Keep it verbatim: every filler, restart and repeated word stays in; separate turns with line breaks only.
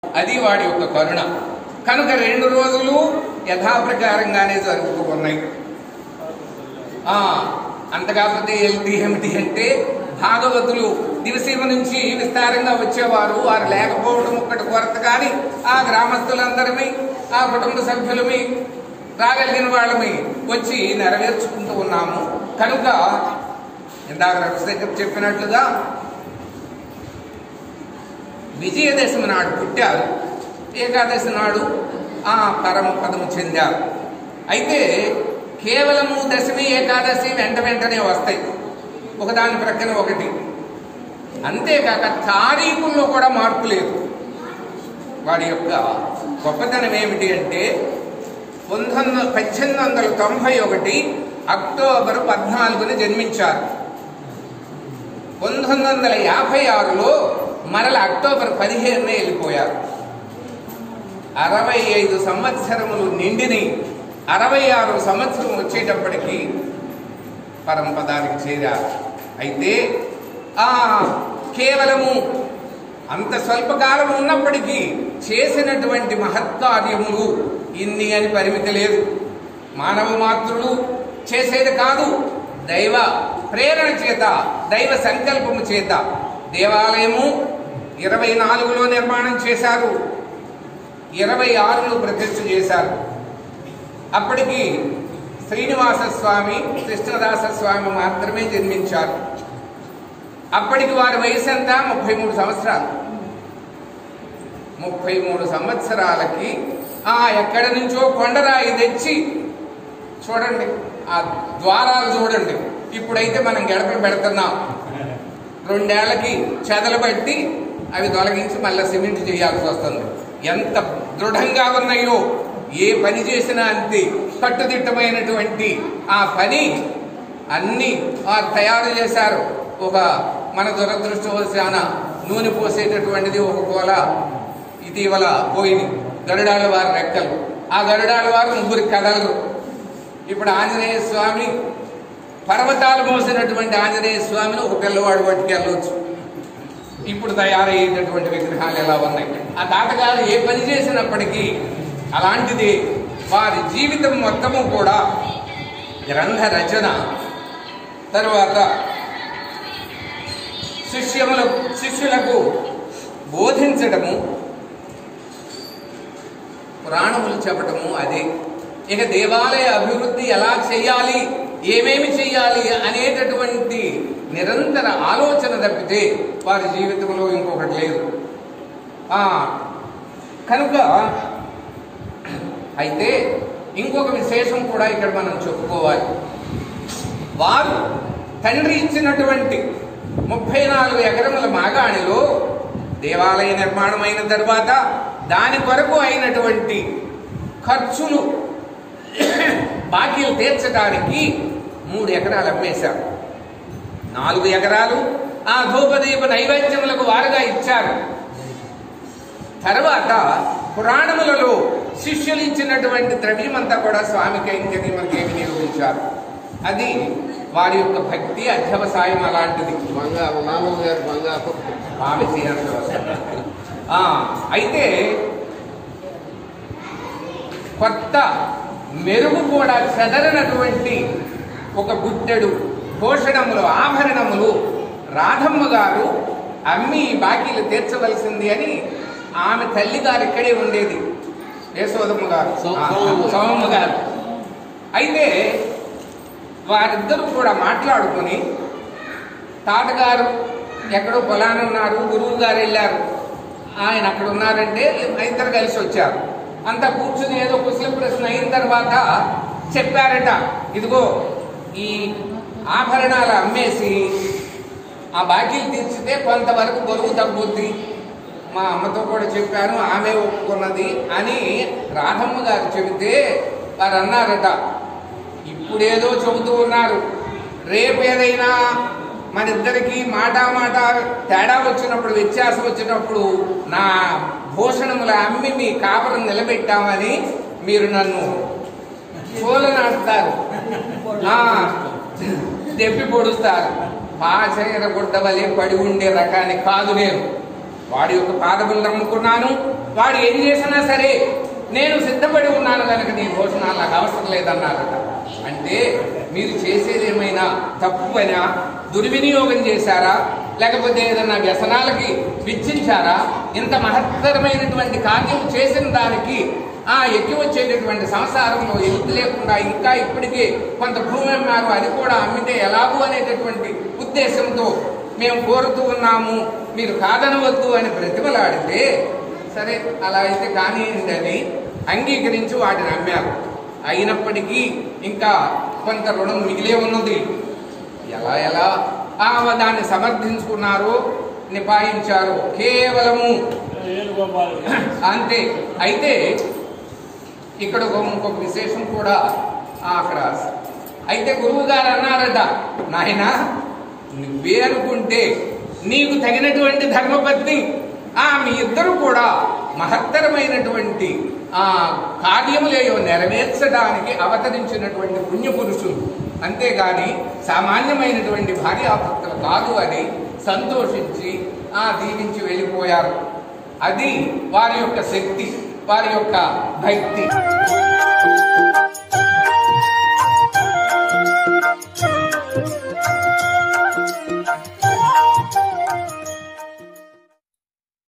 అది వాడి యొక్క కరుణ. కనుక రెండు రోజులు యథాప్రకారంగానే జరుగుతూ ఉన్నాయి. అంత కాకపోతే వెళ్తే ఏమిటి అంటే భాగవతులు దివసీమ నుంచి విస్తారంగా వచ్చేవారు. వారు లేకపోవడం ఒక్కటి కొరత, కానీ ఆ గ్రామస్తులందరినీ ఆ కుటుంబ సభ్యులమి రాగలిగిన వాళ్ళమి వచ్చి నెరవేర్చుకుంటూ ఉన్నాము. కనుక ఇందాక రఘుశేఖర్ చెప్పినట్లుగా విజయదశమి నాడు పుట్టారు, ఏకాదశి నాడు ఆ పరమ పదము చెందారు. అయితే కేవలము దశమి ఏకాదశి వెంట వెంటనే వస్తాయి, ఒకదాని ప్రక్కన ఒకటి. అంతేకాక తారీఖుల్లో కూడా మార్పు లేదు. వాడి యొక్క గొప్పతనం ఏమిటి అంటే పంతొమ్మిది పద్దెనిమిది వందల తొంభై ఒకటి అక్టోబర్ పద్నాలుగున జన్మించారు. పంతొమ్మిది వందల యాభై ఆరులో మరల అక్టోబర్ పదిహేనున వెళ్ళిపోయారు. అరవై ఐదు సంవత్సరములు నిండిని అరవై ఆరు సంవత్సరం వచ్చేటప్పటికి పరంపదానికి చేరారు. అయితే ఆ కేవలము అంత స్వల్పకాలం ఉన్నప్పటికీ చేసినటువంటి మహత్కార్యములు ఇన్ని అని పరిమితి లేదు. మానవ మాతృలు చేసేది కాదు, దైవ ప్రేరణ చేత, దైవ సంకల్పము చేత దేవాలయము ఇరవై నాలుగులో నిర్మాణం చేశారు, ఇరవై ఆరులో ప్రతిష్ఠ చేశారు. అప్పటికి శ్రీనివాస స్వామి, కృష్ణదాస స్వామి మాత్రమే జన్మించారు. అప్పటికి వారి వయసు ఎంత? ముప్పై మూడు సంవత్సరాలు. ముప్పై మూడు సంవత్సరాలకి ఆ ఎక్కడి నుంచో కొండరాయి తెచ్చి చూడండి, ఆ ద్వారాలు చూడండి. ఇప్పుడైతే మనం గడపలు పెడుతున్నాం, రెండేళ్లకి చెదలు బట్టి అవి తొలగించి మళ్ళీ సిమెంట్ చేయాల్సి వస్తుంది. ఎంత దృఢంగా ఉన్నాయో, ఏ పని చేసినా అంతే కట్టుదిట్టమైనటువంటి ఆ పని అన్ని వారు తయారు చేశారు. ఒక మన దురదృష్టవశాన నూనె పోసేటటువంటిది ఒక కోల ఇటీవల పోయింది, గరుడాల వారి రెక్కలు. ఆ గరుడాల వారు ముగ్గురి కథలు. ఇప్పుడు ఆంజనేయ స్వామి, పర్వతాలు మోసినటువంటి ఆంజనేయ స్వామిని ఒక పిల్లవాడు పట్టుకెళ్ళవచ్చు. ఇప్పుడు తయారయ్యేటటువంటి విగ్రహాలు ఎలా ఉన్నాయి. ఆ తాతగారు ఏ పని చేసినప్పటికీ అలాంటిది వారి జీవితం మొత్తము కూడా గ్రంథ రచన, తరువాత శిష్యముల శిష్యులకు బోధించడము, పురాణములు చెప్పటము. అదే ఇక దేవాలయ అభివృద్ధి ఎలా చేయాలి, ఏమేమి చేయాలి అనేటటువంటి నిరంతర ఆలోచన తప్పితే వారి జీవితంలో ఇంకొకటి లేదు. కనుక అయితే ఇంకొక విశేషం కూడా ఇక్కడ మనం చెప్పుకోవాలి. వారు తండ్రి ఇచ్చినటువంటి ముప్పై నాలుగు ఎకరముల మాగాణిలో దేవాలయ నిర్మాణం అయిన తర్వాత దాని కొరకు అయినటువంటి ఖర్చులు బాకీలు తీర్చడానికి మూడు ఎకరాలు అమ్మేశారు. నాలుగు ఎకరాలు ఆ ధూపదీప నైవేద్యములకు వారుగా ఇచ్చారు. తర్వాత పురాణములలో శిష్యులు ఇచ్చినటువంటి ద్రవ్యమంతా కూడా స్వామి కైంకర్యములకే వినియోగించారు. అది వారి యొక్క భక్తి అధ్యవసాయం అలాంటిది. అయితే కొత్త మెరుగు కూడా చెదరనటువంటి ఒక గుట్టెడు భూషణములు, ఆభరణములు రాధమ్మ గారు అమ్మి బాకీలు తీర్చవలసింది అని ఆమె తల్లి గారు ఇక్కడే ఉండేది, యశోదమ్మ గారు, సోమమ్మ గారు. అయితే వారిద్దరూ కూడా మాట్లాడుకొని, తాతగారు ఎక్కడో పొలానున్నారు, గురువు గారు వెళ్ళారు, ఆయన అక్కడ ఉన్నారంటే ఇద్దరు కలిసి వచ్చారు. అంతా కూర్చుని ఏదో కుశల ప్రశ్న అయిన తర్వాత చెప్పారట, ఇదిగో ఈ ఆభరణాలు అమ్మేసి ఆ బాకీలు తీర్చితే కొంతవరకు బరువు తగ్గుద్ది, మా అమ్మతో కూడా చెప్పాను, ఆమె ఒప్పుకున్నది అని రాధమ్మ గారు చెబితే వారు అన్నారట, ఇప్పుడేదో చెబుతూ ఉన్నారు, రేపు ఏదైనా మన ఇద్దరికి మాట మాట తేడా వచ్చినప్పుడు, వ్యత్యాసం వచ్చినప్పుడు నా భూషణముల అమ్మి మీ కాపురం నిలబెట్టామని మీరు నన్ను పూలనాడుతారు, తెప్పి పొడుస్తారు. పాచైర గుడ్డ వలె పడి ఉండే రకాన్ని కాదు నేను. వాడి యొక్క పాదములు నమ్ముకున్నాను, వాడు ఏం చేసినా సరే నేను సిద్ధపడి ఉన్నాను కనుక నీ భోజనాలు నాకు అవసరం లేదన్నారట. అంటే మీరు చేసేది ఏమైనా తప్పునా, దుర్వినియోగం చేశారా, లేకపోతే ఏదన్నా వ్యసనాలకి విచ్చించారా? ఇంత మహత్తరమైనటువంటి కార్యం చేసిన దానికి ఆ ఎక్కి వచ్చేటటువంటి సంసారంలో ఎలుపు లేకుండా ఇంకా ఇప్పటికే కొంత భూమి అమ్మారు, అది కూడా అమ్మితే ఎలాగూ అనేటటువంటి ఉద్దేశంతో మేము కోరుతూ ఉన్నాము, మీరు కాదనవద్దు అని ప్రతిమలాడితే సరే అలా అయితే కానివ్వండి అని అంగీకరించి వాటిని అమ్మారు. అయినప్పటికీ ఇంకా కొంత రుణం మిగిలే ఉన్నది. ఎలా ఎలా ఆ దాన్ని సమర్థించుకున్నారో నిపాయించారు కేవలము అంతే. అయితే ఇక్కడ ఇంకొక విశేషం కూడా అక్కడ అయితే గురువు గారు అన్నారట, నాయన నువ్వే అనుకుంటే నీకు తగినటువంటి ధర్మపత్ని ఆ మీ ఇద్దరు కూడా మహత్తరమైనటువంటి ఆ కార్యములేయో నెరవేర్చడానికి అవతరించినటువంటి పుణ్యపురుషులు, అంతేగాని సామాన్యమైనటువంటి భార్యాభర్తలు కాదు అని సంతోషించి ఆ దీవించి వెళ్ళిపోయారు. అది వారి యొక్క శక్తి, వారి యొక్క భక్తి.